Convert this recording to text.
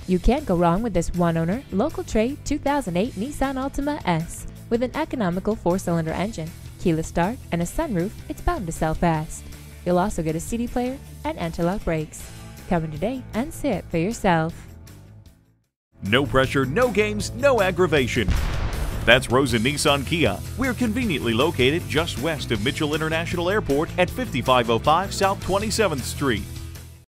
You can't go wrong with this one-owner, local trade 2008 Nissan Altima S. With an economical 4-cylinder engine, keyless start, and a sunroof, it's bound to sell fast. You'll also get a CD player and anti-lock brakes. Come in today and see it for yourself. No pressure, no games, no aggravation. That's Rosen Nissan Kia. We're conveniently located just west of Mitchell International Airport at 5505 South 27th Street.